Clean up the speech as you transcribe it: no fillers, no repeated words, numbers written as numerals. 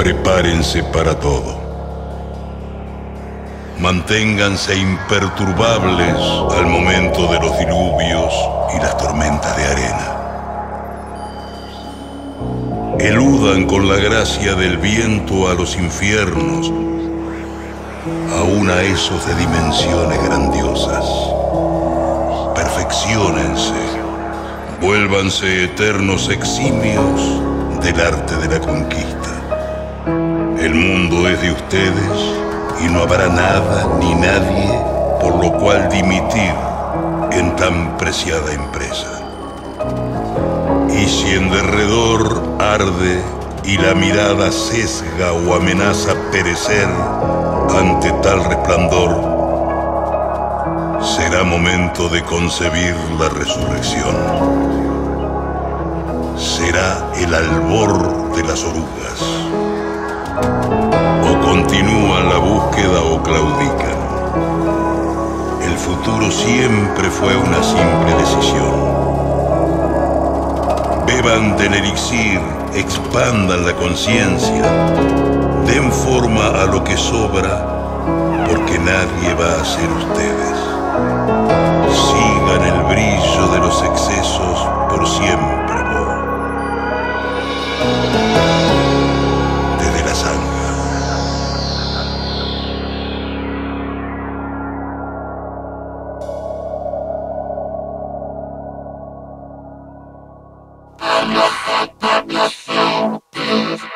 Prepárense para todo. Manténganse imperturbables al momento de los diluvios y las tormentas de arena. Eludan con la gracia del viento a los infiernos, aún a esos de dimensiones grandiosas. Perfecciónense, vuélvanse eternos eximios del arte de la conquista. El mundo es de ustedes y no habrá nada ni nadie por lo cual dimitir en tan preciada empresa. Y si en derredor arde y la mirada sesga o amenaza perecer ante tal resplandor, será momento de concebir la resurrección. Será el albor de las orugas. O continúan la búsqueda o claudican. El futuro siempre fue una simple decisión. Beban del elixir, expandan la conciencia, den forma a lo que sobra, porque nadie va a ser ustedes. Sigan el brillo de los excesos por siempre, desde la sangre. I'm your head, I'm your soul.